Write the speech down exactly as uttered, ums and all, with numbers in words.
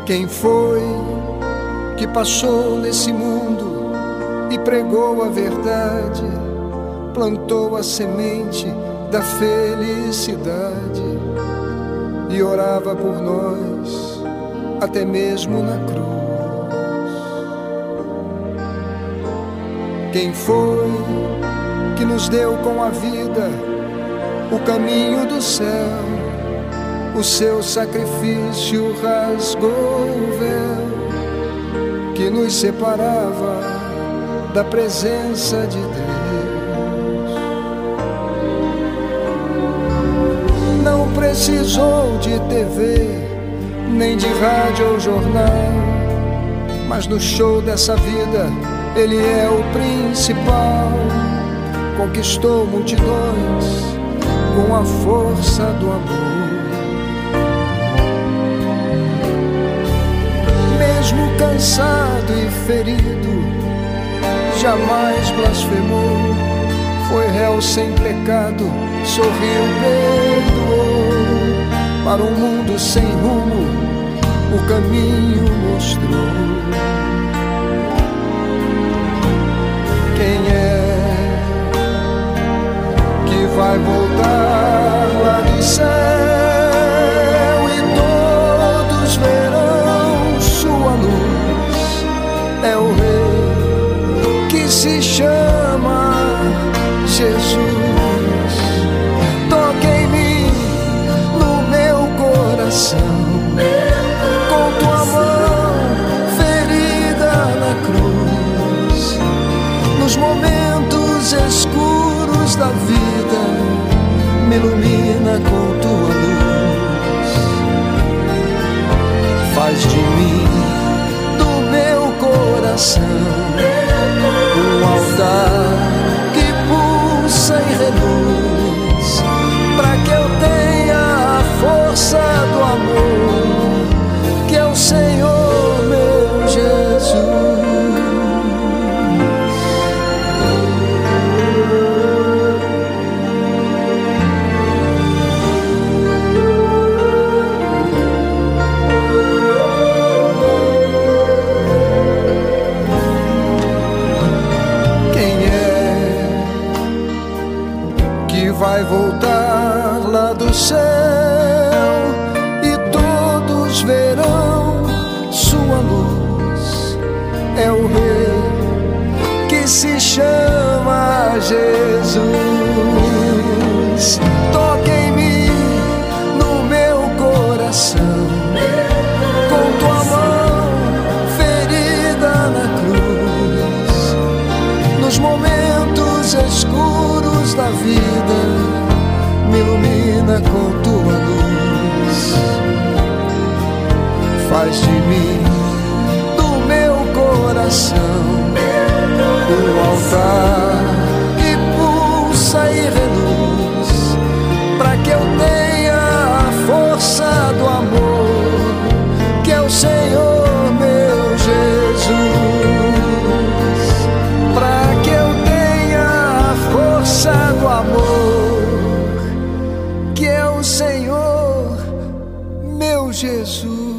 Quem foi que passou nesse mundo e pregou a verdade, plantou a semente da felicidade e orava por nós até mesmo na cruz? Quem foi que nos deu com a vida o caminho do céu? O seu sacrifício rasgou o véu que nos separava da presença de Deus. Não precisou de T V, nem de rádio ou jornal, mas no show dessa vida Ele é o principal. Conquistou multidões com a força do amor. Mesmo cansado e ferido, jamais blasfemou. Foi réu sem pecado, sorriu, perdoou. Para um mundo sem rumo, o caminho mostrou. Quem é que vai voltar lá do céu e todos verão sua luz? É o Rei que se chama Jesus. Toque em mim, no meu coração, com tua mão ferida na cruz. Nos momentos escuros da vida, me ilumina com tua luz. Faz de mim, do meu coração, um altar que pulsa e reluz, para que eu tenha a força do amor, que é o Senhor meu Jesus. Vai voltar lá do céu e todos verão sua luz? É o Rei que se chama Jesus. Toque em mim, no meu coração, com tua mão ferida na cruz. Nos momentos escuros da vida, me ilumina com tua luz. Faz de mim, do meu coração, um altar que pulsa e reluz, para que eu tenha a força do amor, que é o Senhor meu Jesus. Para que eu tenha a força do amor, que é o Senhor meu Jesus.